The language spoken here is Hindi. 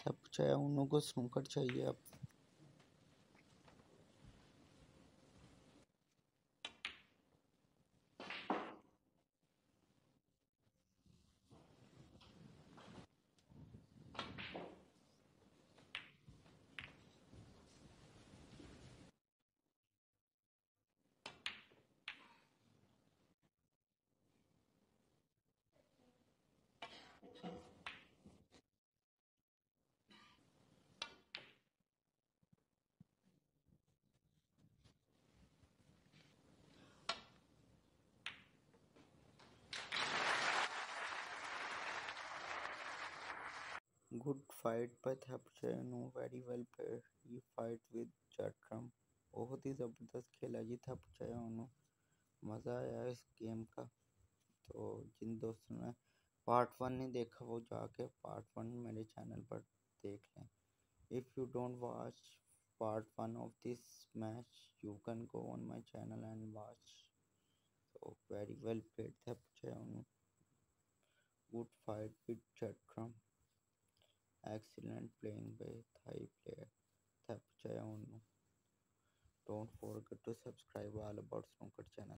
था पूछा उन्हों को स्नूकर चाहिए अब। Good fight by Thapchayano, very well played. He fight with Chatram. बहुत ही ज़बरदस्त खेला जी थपचायानो। मज़ा आया इस गेम का। तो जिन दोस्तों ने पार्ट 1 नहीं देखा वो जाके पार्ट 1 मेरे चैनल पर देख लें। If you don't watch part 1 of this match, you can go on my channel and watch. So very well played Thapchayano. Good fight with Chatram. Excellent playing by Thai player Thapchayano. Don't forget to subscribe all about snooker channel.